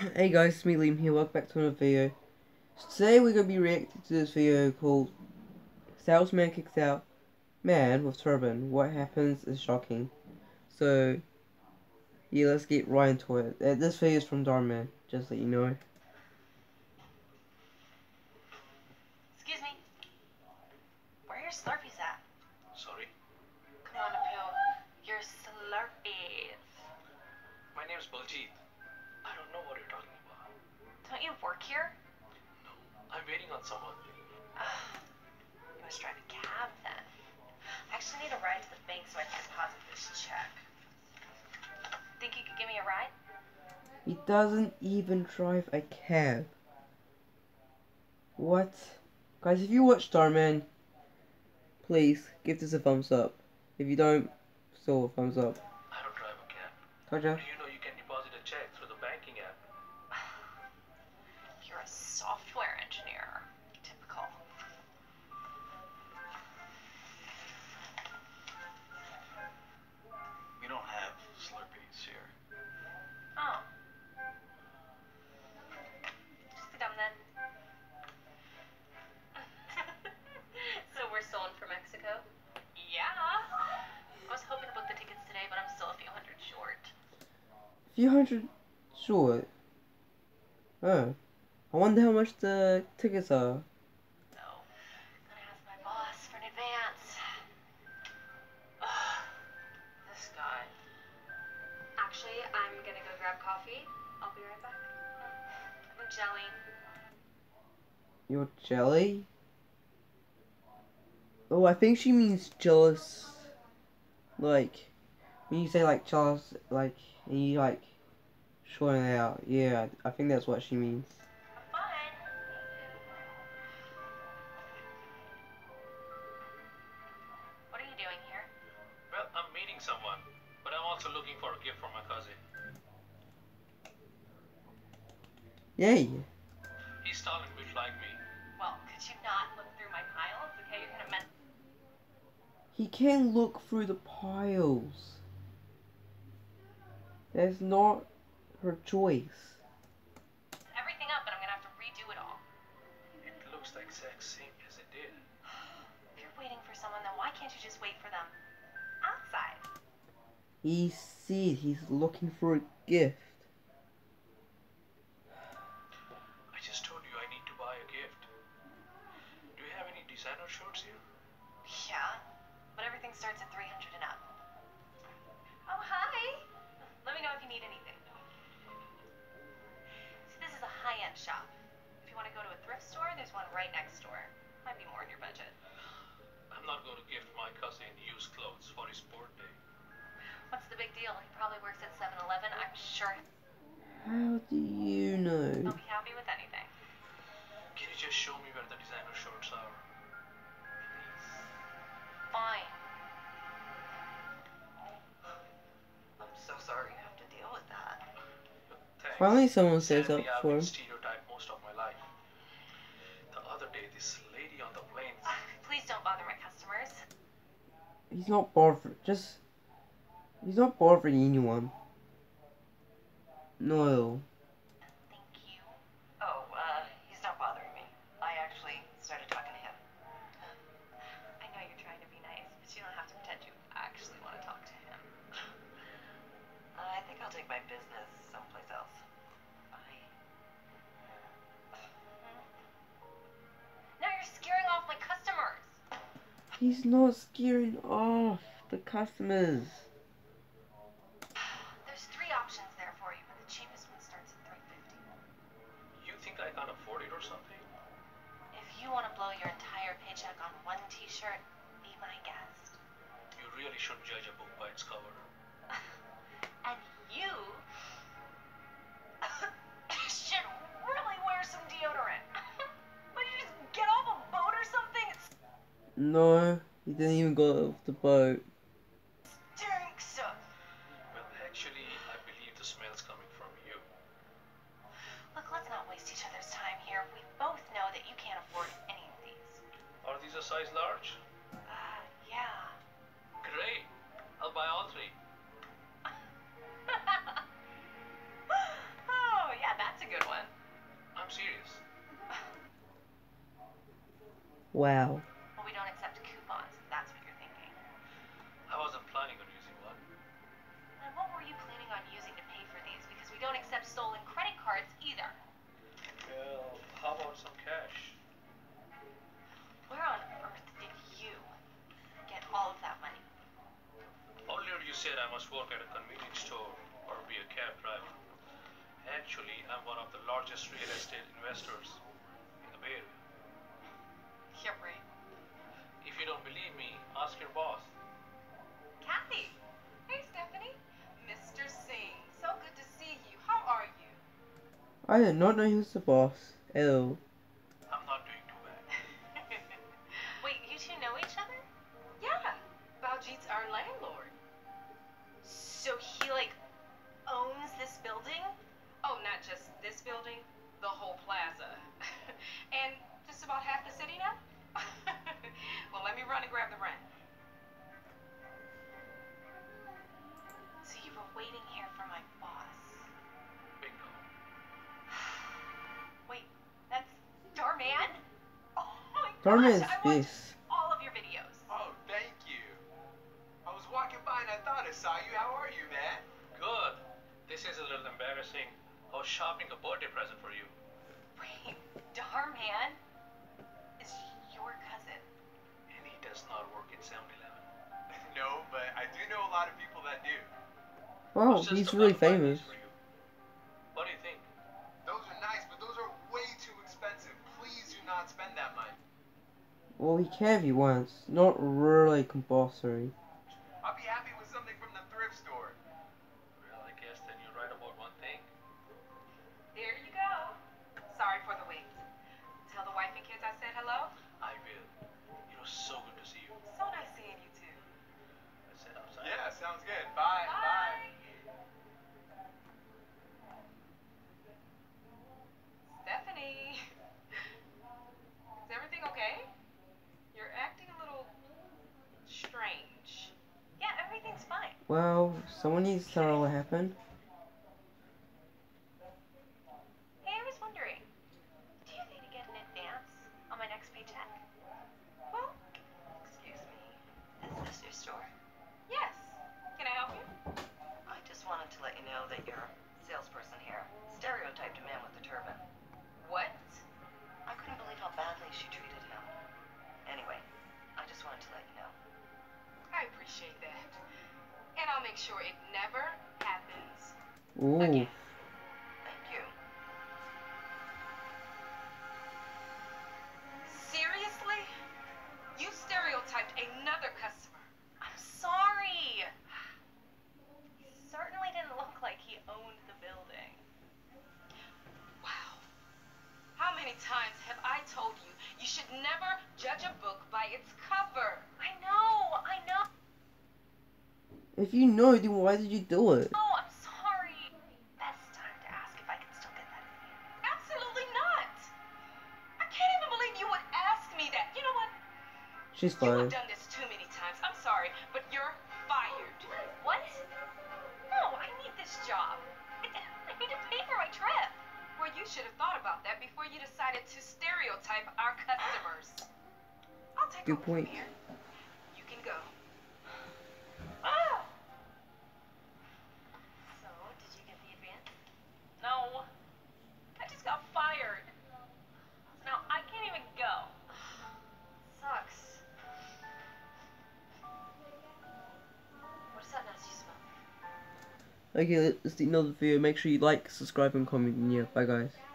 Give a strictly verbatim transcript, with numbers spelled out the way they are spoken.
Hey guys, it's me Liam here, welcome back to another video. So today we're going to be reacting to this video called Salesman Kicks Out Man with Turban. What happens is shocking. So, yeah, let's get right into it. Uh, This video is from Dhar Mann, just so you know. Excuse me. Where are your Slurpees at? Sorry? Come on, Apil. Your Slurpees. My name's Baljeet. I don't know what you're talking about. Don't you work here? No, I'm waiting on someone. Ugh. You must drive a cab then. I actually need a ride to the bank so I can deposit this check. Think you could give me a ride? He doesn't even drive a cab. What? Guys, if you watch Dhar Mann, please give this a thumbs up. If you don't, still a thumbs up. I don't drive a cab. Gotcha. Do you know you can deposit a check through the banking app? You're a software engineer. Typical. We don't have Slurpees here. Oh. Just be dumb then. So we're stolen from Mexico? Yeah. I was hoping to book the tickets today, but I'm still a few hundred short. Few hundred short. Oh. I wonder how much the tickets are. So, gonna ask my boss for an advance. Ugh, this guy. Actually, I'm gonna go grab coffee. I'll be right back. I'm jelly. You're jelly? Oh, I think she means jealous. Like, when you say like jealous, like, and you like shorten it out. Yeah, I think that's what she means. Have fun. What are you doing here? Well, I'm meeting someone, but I'm also looking for a gift for my cousin. Yay! He's tall and built like me. Well, could you not look through my piles? Okay, you're gonna mess. He can look through the piles. That's not her choice. Everything up, and I'm gonna have to redo it all. It looks the exact same as it did. If you're waiting for someone, then why can't you just wait for them outside? He said he's looking for a gift. I just told you I need to buy a gift. Do you have any designer shirts here? Yeah, but everything starts at three hundred and up. Oh, hi. Let me know if you need anything. See, this is a high-end shop. If you want to go to a thrift store, there's one right next door. Might be more in your budget. I'm not going to gift my cousin used clothes for his birthday. What's the big deal? He probably works at seven eleven. I'm sure How do you know? he'll be happy with anything. Can you just show me where the designer shirts are? Fine. I'm so sorry you have to deal with that. Thanks. Finally someone says Sadly, up I've for been him. stereotyped most of my life. The other day, this lady on the plane. Uh, please don't bother my customers. He's not bothering. Just. He's not bothering anyone. No. Thank you. Oh, uh, he's not bothering me. I actually started talking to him. I know you're trying to be nice, but you don't have to pretend you actually want to talk to him. Uh, I think I'll take my business someplace else. Bye. Now you're scaring off my customers. He's not scaring off the customers. There's three options there for you, but the cheapest one starts at three fifty. You think I can't afford it or something? If you want to blow your entire paycheck on one t-shirt, be my guest. You really shouldn't judge a book by its cover. And you should really wear some deodorant. Would you just get off a boat or something? It No, he didn't even go off the boat. stinks. Well, actually, I believe the smell's coming from you. Look, let's not waste each other's time here. We both know that you can't afford any of these. Are these a size large? Uh, yeah. Great. I'll buy all three. Oh, yeah, that's Wow. Well, we don't accept coupons, if that's what you're thinking. I wasn't planning on using one. And what were you planning on using to pay for these? Because we don't accept stolen credit cards either. Well, how about some cash? Where on earth did you get all of that money? Earlier you said I must work at a convenience store or be a cab driver. Actually, I'm one of the largest real estate investors in the Bay Area. You're right. If you don't believe me, ask your boss. Kathy! Hey, Stephanie. Mister Singh, so good to see you. How are you? I did not know he was the boss. Ew. I'm not doing too bad. Wait, you two know each other? Yeah. Baljit's our landlord. So he, like, owns this building? Oh, not just this building, the whole plaza. And just about half the city now? Well, let me run and grab the rent. So you were waiting here for my boss. Bingo. Wait, that's Dhar Mann? Oh my Dhar gosh, Mann's I watched this. all of your videos. Oh, thank you. I was walking by and I thought I saw you. How are you, man? Good. This is a little embarrassing. I was shopping a birthday present for you. Wait, Dhar Mann is your cousin? And he does not work at seven eleven. No, but I do know a lot of people that do. Wow, It's just he's a really fun famous. prize for you. What do you think? Those are nice, but those are way too expensive. Please do not spend that money. Well, he can if he wants. Not really compulsory. I'll be happy with something from the thrift store. Well, I guess then you're right about one thing. There you go. Sorry for the wait. Tell the wife and kids I said hello. I will. It was so good to see you. So nice seeing you too. I said outside. Yeah, sounds good. Bye. Bye. Stephanie. Is everything okay? You're acting a little strange. Yeah, everything's fine. Well, someone needs to tell her what happened. Hey, I was wondering, do you think to get an advance on my next paycheck? Well, excuse me. Is this your store? Yes. Can I help you? I just wanted to let you know that your salesperson here stereotyped a man with a turban. What? I couldn't believe how badly she treated him. Anyway, I just wanted to let you know. I appreciate that. And I'll make sure it never happens Ooh. again. Thank you. Seriously? You stereotyped another customer. I'm sorry. He certainly didn't look like he owned the building. Wow. How many times have I told you you should never judge a book by its cover? I know, I know. If you know, then why did you do it? Oh, I'm sorry. Best time to ask if I can still get that fee. Absolutely not. I can't even believe you would ask me that. You know what? She's You fine. have done this too many times. I'm sorry, but you're fired. What? No, I need this job. I need to pay for my trip. Well, you should have thought about that before you decided to stereotype our customers. I'll take Good over from point. here. You can go. Ah! So, did you get the advance? No. I just got fired. Now I can't even go. Sucks. What's that nasty smell? Okay, let's see another video. Make sure you like, subscribe, and comment. And yeah, bye guys.